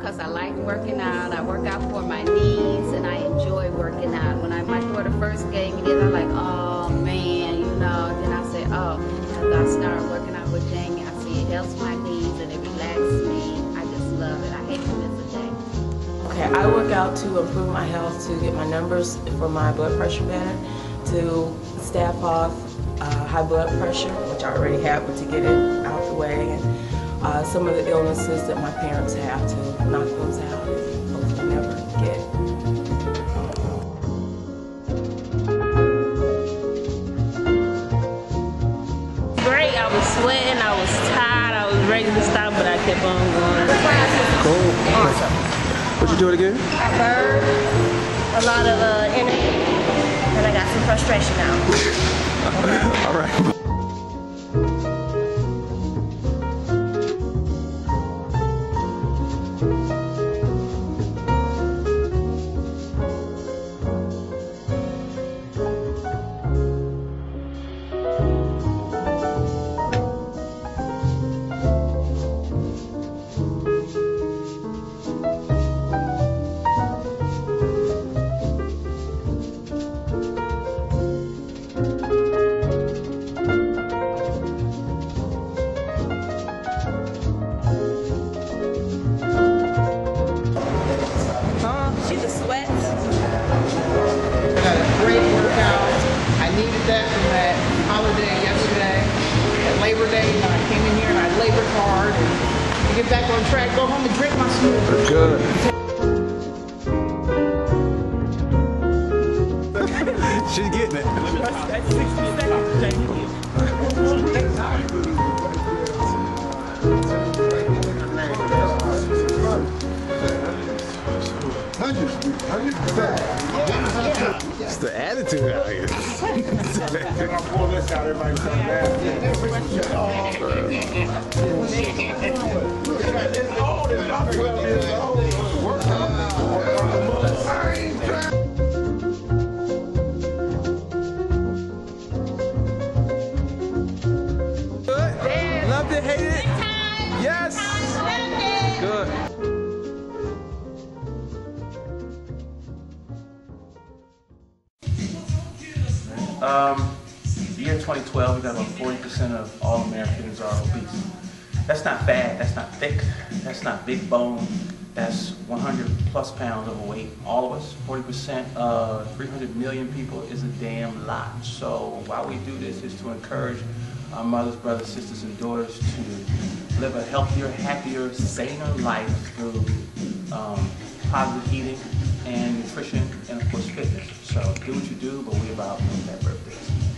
because I like working out. I work out for my knees, and I enjoy working out. When my daughter first gave me this, I was like, oh man, you know. Then I said, oh, after I started working out with Jamey, I see it helps my knees and it relaxes me. I just love it. I hate to miss a day. Okay, I work out to improve my health, to get my numbers for my blood pressure better, to stave off high blood pressure, which I already have, but to get it out the way, and some of the illnesses that my parents have, to knock those out and hopefully never get. Great, I was sweating, I was tired, I was ready to stop, but I kept on going. Cool. Awesome. What you do it again? I burned a lot of energy, and I got some frustration out. All right. That from that holiday yesterday, at Labor Day, and I came in here and I labored hard and to get back on track, go home and drink my soup. Good. She's getting it. That's 60 seconds, Jamey. It's the attitude out here. I'll pull this out, everybody come back. It's old, it's not 12 years old. Good. Loved it, hate it? Yes. Good. The year 2012, we got about 40% of all Americans are obese. That's not fat, that's not thick, that's not big bone, that's 100 plus pounds overweight. All of us, 40% of 300 million people is a damn lot. So why we do this is to encourage our mothers, brothers, sisters, and daughters to live a healthier, happier, saner life through positive eating and nutrition and of course fitness. So do what you do, but we about no fat birthdays.